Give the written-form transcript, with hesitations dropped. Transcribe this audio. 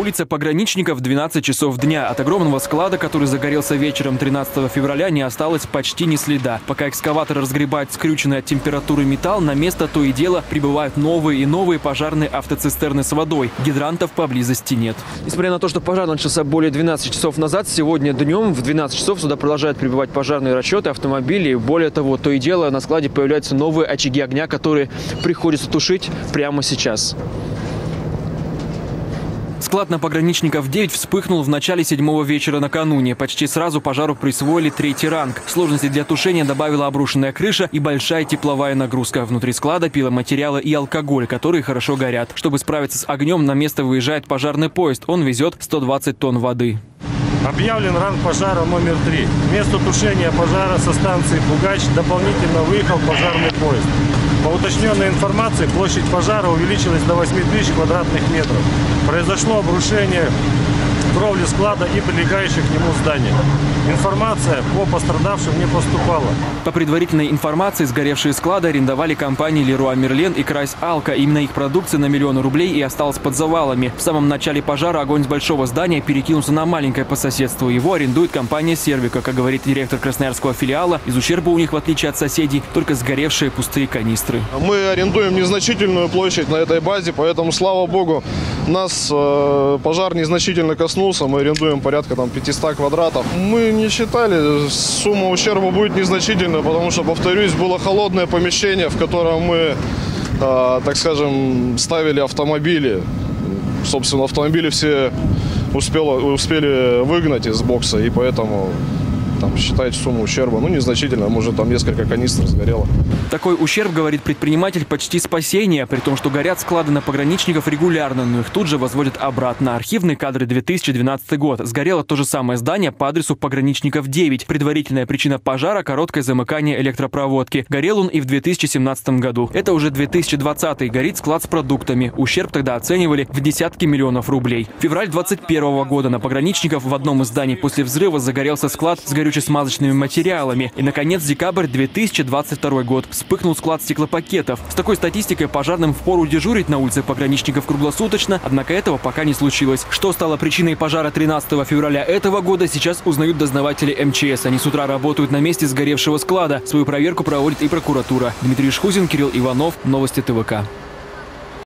Улица Пограничников, 12 часов дня. От огромного склада, который загорелся вечером 13 февраля, не осталось почти ни следа. Пока экскаватор разгребает скрюченный от температуры металл, на место то и дело прибывают новые и новые пожарные автоцистерны с водой. Гидрантов поблизости нет. Несмотря на то, что пожар начался более 12 часов назад, сегодня днем в 12 часов сюда продолжают прибывать пожарные расчеты, автомобили. Более того, то и дело на складе появляются новые очаги огня, которые приходится тушить прямо сейчас. Склад на Пограничников 9 вспыхнул в начале 7-го вечера накануне. Почти сразу пожару присвоили 3-й ранг. Сложности для тушения добавила обрушенная крыша и большая тепловая нагрузка. Внутри склада пиломатериалы и алкоголь, которые хорошо горят. Чтобы справиться с огнем, на место выезжает пожарный поезд. Он везет 120 тонн воды. Объявлен ранг пожара номер 3. К месту тушения пожара со станции Пугач дополнительно выехал пожарный поезд. По уточненной информации, площадь пожара увеличилась до 8000 квадратных метров. Произошло обрушение кровли склада и прилегающих к нему зданий. Информация по пострадавшим не поступала. По предварительной информации, сгоревшие склады арендовали компании Леруа Мерлен и Крайс Алка. Именно их продукция на миллионы рублей и осталась под завалами. В самом начале пожара огонь с большого здания перекинулся на маленькое по соседству. Его арендует компания Сервика. Как говорит директор красноярского филиала, из ущерба у них, в отличие от соседей, только сгоревшие пустые канистры. Мы арендуем незначительную площадь на этой базе, поэтому, слава богу, нас пожар незначительно коснулся. Мы арендуем порядка 500 квадратов. Мы не считали, сумма ущерба будет незначительная, потому что, повторюсь, было холодное помещение, в котором мы, так скажем, ставили автомобили. Собственно, автомобили все успели выгнать из бокса, и поэтому считать сумму ущерба незначительно, может несколько канистр сгорело. Такой ущерб, говорит предприниматель, почти спасение, при том, что горят склады на Пограничников регулярно, но их тут же возводят обратно. Архивные кадры, 2012 год. Сгорело то же самое здание по адресу Пограничников 9. Предварительная причина пожара – короткое замыкание электропроводки. Горел он и в 2017 году. Это уже 2020. Горит склад с продуктами. Ущерб тогда оценивали в десятки миллионов рублей. Февраль 2021 года на Пограничников в одном из зданий после взрыва загорелся склад с горюче-смазочными материалами. И, наконец, декабрь 2022 год. Вспыхнул склад стеклопакетов. С такой статистикой пожарным впору дежурить на улице Пограничников круглосуточно, однако этого пока не случилось. Что стало причиной пожара 13 февраля этого года, сейчас узнают дознаватели МЧС. Они с утра работают на месте сгоревшего склада. Свою проверку проводит и прокуратура. Дмитрий Шхузин, Кирилл Иванов. Новости ТВК.